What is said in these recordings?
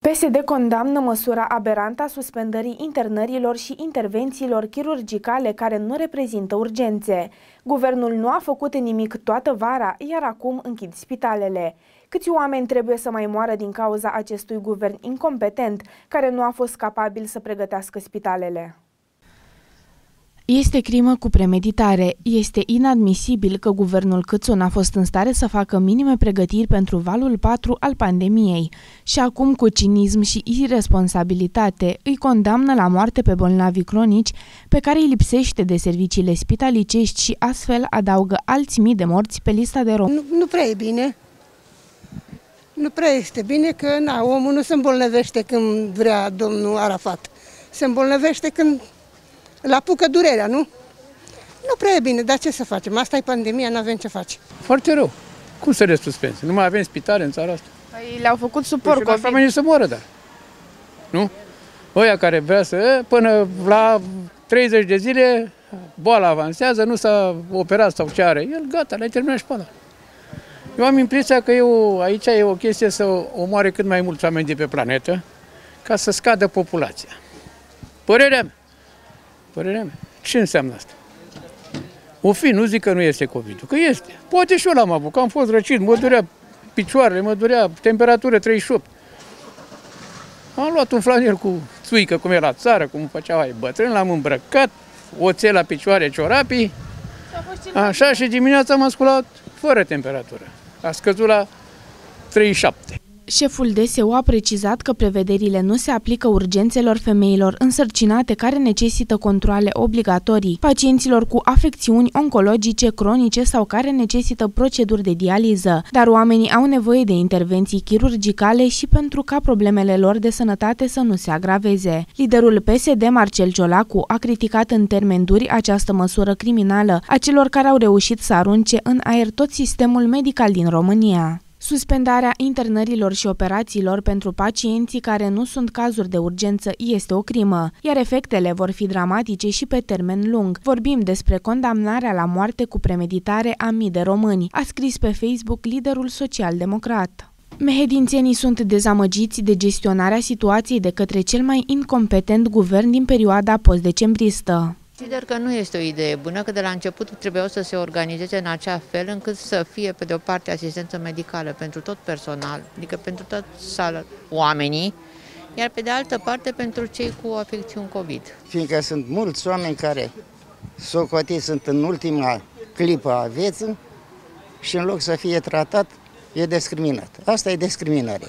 PSD condamnă măsura aberantă a suspendării internărilor și intervențiilor chirurgicale care nu reprezintă urgențe. Guvernul nu a făcut nimic toată vara, iar acum închid spitalele. Câți oameni trebuie să mai moară din cauza acestui guvern incompetent, care nu a fost capabil să pregătească spitalele? Este crimă cu premeditare. Este inadmisibil că guvernul Câțu n-a fost în stare să facă minime pregătiri pentru valul 4 al pandemiei și acum, cu cinism și irresponsabilitate, îi condamnă la moarte pe bolnavii cronici pe care îi lipsește de serviciile spitalicești și astfel adaugă alți mii de morți pe lista de romi. Nu prea e bine. Nu prea este bine că omul nu se îmbolnăvește când vrea domnul Arafat. Se îmbolnăvește când îl apucă durerea, nu? Nu prea e bine, dar ce să facem? Asta e pandemia, nu avem ce face. Foarte rău. Cum să le suspenzi? Nu mai avem spitale în țara asta. Păi le-au făcut suport COVID. Oamenii să moară, dar. Nu? Oia care vrea să, până la 30 de zile, boala avansează, nu s-a operat sau ce are. El gata, le-ai terminat școala. Eu am impresia că aici e o chestie să omoare cât mai mulți oameni de pe planetă, ca să scadă populația. Părerea mea. Ce înseamnă asta? O fi, nu zic că nu este COVID-ul, că este. Poate și eu l-am avut, că am fost răcit, mă durea picioarele, mă durea temperatură 38. Am luat un flanel cu țuică, cum era țară, cum făceau ai bătrâni, l-am îmbrăcat, oțel la picioare, ciorapii, așa, și dimineața m-am sculat fără temperatură. A scăzut la 37. Șeful DSU a precizat că prevederile nu se aplică urgențelor femeilor însărcinate care necesită controale obligatorii, pacienților cu afecțiuni oncologice cronice sau care necesită proceduri de dializă, dar oamenii au nevoie de intervenții chirurgicale și pentru ca problemele lor de sănătate să nu se agraveze. Liderul PSD, Marcel Ciolacu, a criticat în termeni duri această măsură criminală a celor care au reușit să arunce în aer tot sistemul medical din România. Suspendarea internărilor și operațiilor pentru pacienții care nu sunt cazuri de urgență este o crimă, iar efectele vor fi dramatice și pe termen lung. Vorbim despre condamnarea la moarte cu premeditare a mii de români, a scris pe Facebook liderul social-democrat. Mehedințenii sunt dezamăgiți de gestionarea situației de către cel mai incompetent guvern din perioada post-decembristă. Consider că nu este o idee bună, că de la început trebuiau să se organizeze în acea fel încât să fie, pe de o parte, asistență medicală pentru tot personal, adică pentru toți oamenii, iar pe de altă parte pentru cei cu afecțiuni COVID. Fiindcă sunt mulți oameni care socotiți sunt în ultima clipă a vieții și în loc să fie tratat, e discriminat. Asta e discriminare,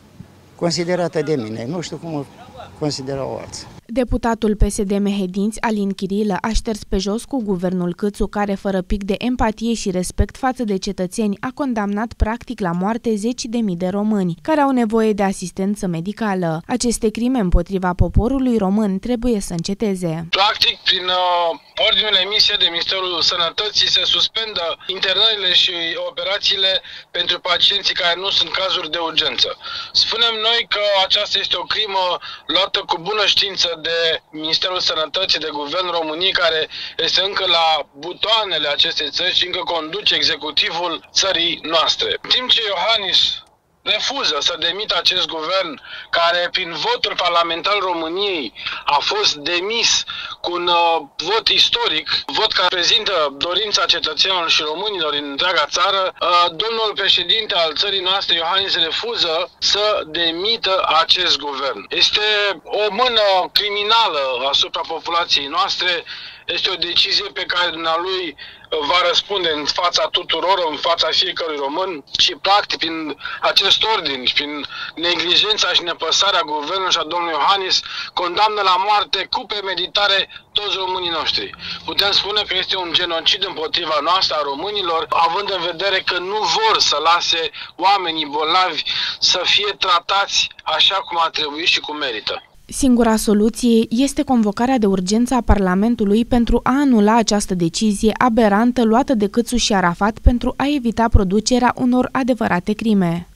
considerată de mine, nu știu cum o considerau alții. Deputatul PSD Mehedinți, Alin Chirilă, a șters pe jos cu guvernul Câțu, care, fără pic de empatie și respect față de cetățeni, a condamnat practic la moarte zeci de mii de români, care au nevoie de asistență medicală. Aceste crime împotriva poporului român trebuie să înceteze. Practic, prin ordinele emise de Ministerul Sănătății se suspendă internările și operațiile pentru pacienții care nu sunt cazuri de urgență. Spunem noi că aceasta este o crimă luată cu bună știință de Ministerul Sănătății, de Guvernul României, care este încă la butoanele acestei țări și încă conduce executivul țării noastre. În timp ce Iohannis refuză să demită acest guvern, care prin votul parlamentar României a fost demis cu un vot istoric, vot care prezintă dorința cetățenilor și românilor din întreaga țară, domnul președinte al țării noastre, Iohannis, refuză să demită acest guvern. Este o mână criminală asupra populației noastre. Este o decizie pe care dumnealui va răspunde în fața tuturor, în fața fiecărui român și, practic, prin acest ordin și prin neglijența și nepăsarea guvernului și a domnului Iohannis, condamnă la moarte cu premeditare toți românii noștri. Putem spune că este un genocid împotriva noastră a românilor, având în vedere că nu vor să lase oamenii bolnavi să fie tratați așa cum ar trebui și cum merită. Singura soluție este convocarea de urgență a Parlamentului pentru a anula această decizie aberantă luată de Câțu și Arafat pentru a evita producerea unor adevărate crime.